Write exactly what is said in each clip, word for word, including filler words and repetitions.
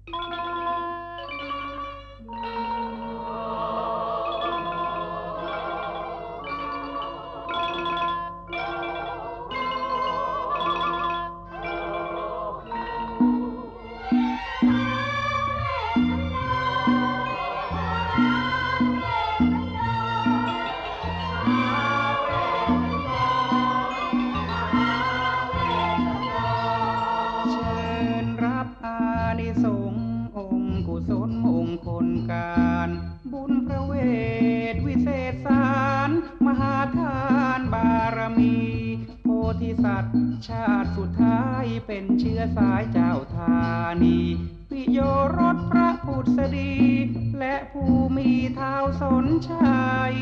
การบุญพระเวทวิเศษสารมหาทานบารมีโพธิสัตว์ชาติสุดท้ายเป็นเชื้อสายเจ้าธานีปิโยรสพระพุทธดีและผู้มีเท้าสนชัย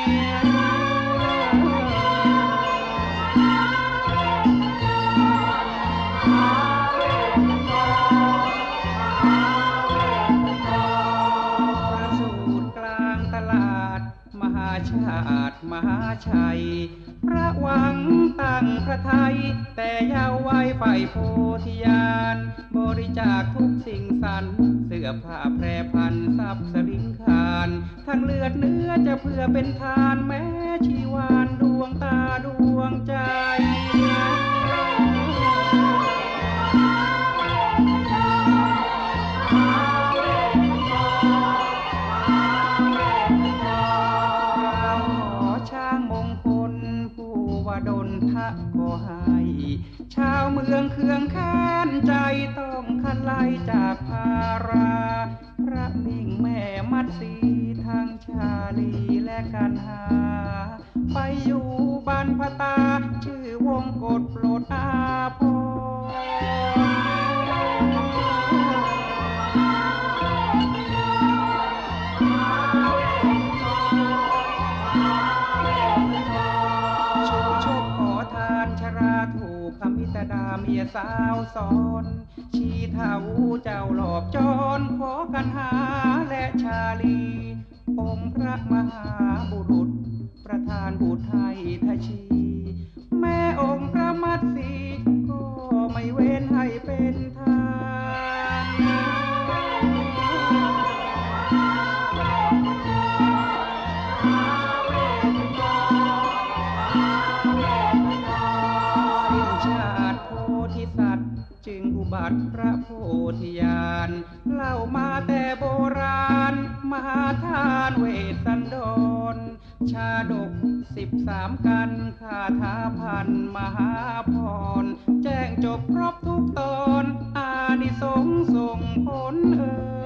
ชาติมหาชัยพระหวังตั้งพระไทยแต่เยาว์วัยไฟโพธิญาณบริจาคทุกสิ่งสรรเสื้อผ้าแพรพันทรัพย์สลิงคารทั้งเลือดเนื้อจะเพื่อเป็นทานแม้ชีวานดวงตาดวงใจดลทะก็ให้ชาวเมืองเคืองแค้นใจต้องขันไล่จากภาราพระมิ่งแม่มัดสีทั้งชาลีและกันหาไปอยู่บรรพตาชื่อวงกฎโปรดอาภรดาเมียสาวสอนชีเท้าเจ้าหลอบจรขอกันหาและชาลีองค์พระมหาบุรุษประธานบุตรไทยทชีแม่องค์พระมัตสีก็ไม่เว้นให้เป็นทานจึงอุบัติพระโพธิญาณเล่ามาแต่โบราณมหาทานเวสสันดรชาดกสิบสามกันคาถาพันมหาพรแจ้งจบครบทุกตอนอานิสงส์ส่งผลเอ่ย